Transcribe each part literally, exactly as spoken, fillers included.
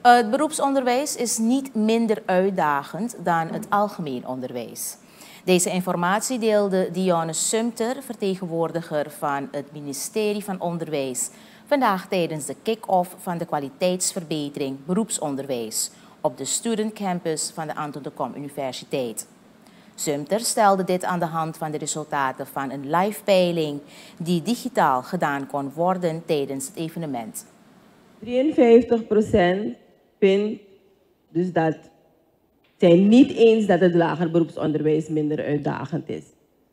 Het beroepsonderwijs is niet minder uitdagend dan het algemeen onderwijs. Deze informatie deelde Dionne Sumter, vertegenwoordiger van het ministerie van Onderwijs, vandaag tijdens de kick-off van de kwaliteitsverbetering beroepsonderwijs op de Student Campus van de Anton de Kom Universiteit. Sumter stelde dit aan de hand van de resultaten van een live peiling die digitaal gedaan kon worden tijdens het evenement. drieënvijftig procent vindt dus dat zijn niet eens dat het lager beroepsonderwijs minder uitdagend is.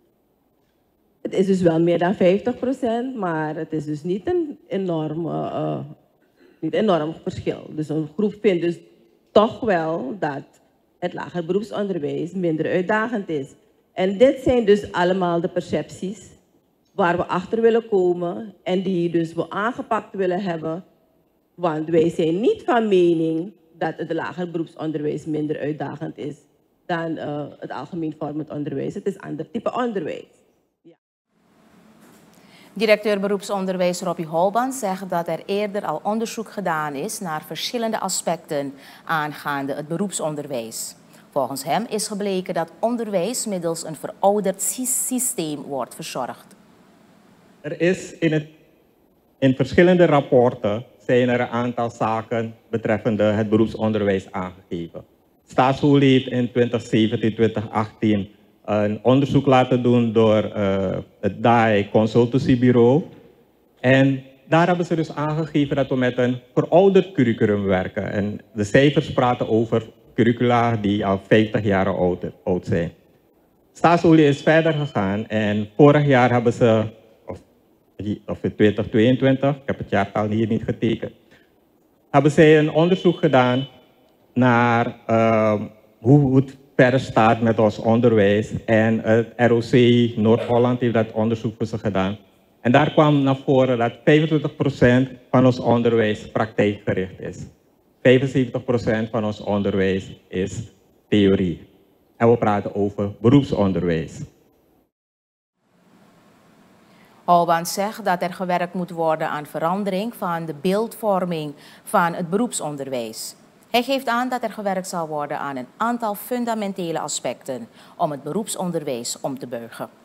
Het is dus wel meer dan vijftig procent, maar het is dus niet een enorm, uh, niet enorm verschil. Dus een groep vindt dus toch wel dat het lager beroepsonderwijs minder uitdagend is. En dit zijn dus allemaal de percepties waar we achter willen komen en die dus we aangepakt willen hebben. Want wij zijn niet van mening dat het lager beroepsonderwijs minder uitdagend is dan uh, het algemeen vormend onderwijs. Het is een ander type onderwijs. Ja. Directeur beroepsonderwijs Robbie Holban zegt dat er eerder al onderzoek gedaan is naar verschillende aspecten aangaande het beroepsonderwijs. Volgens hem is gebleken dat onderwijs middels een verouderd systeem wordt verzorgd. Er is in, het, in verschillende rapporten zijn er een aantal zaken betreffende het beroepsonderwijs aangegeven. Staatsolie heeft in twintig zeventien twintig achttien een onderzoek laten doen door uh, het D A I Consultancy Bureau. En daar hebben ze dus aangegeven dat we met een verouderd curriculum werken. En de cijfers praten over curricula die al vijftig jaar oud, oud zijn. Staatsolie is verder gegaan en vorig jaar hebben ze, of, of in twintig tweeëntwintig, ik heb het jaartal hier niet getekend, hebben zij een onderzoek gedaan naar uh, hoe het verder staat met ons onderwijs. En het R O C Noord-Holland heeft dat onderzoek voor ze gedaan. En daar kwam naar voren dat vijfentwintig procent van ons onderwijs praktijkgericht is. vijfenzeventig procent van ons onderwijs is theorie. En we praten over beroepsonderwijs. Holban zegt dat er gewerkt moet worden aan verandering van de beeldvorming van het beroepsonderwijs. Hij geeft aan dat er gewerkt zal worden aan een aantal fundamentele aspecten om het beroepsonderwijs om te buigen.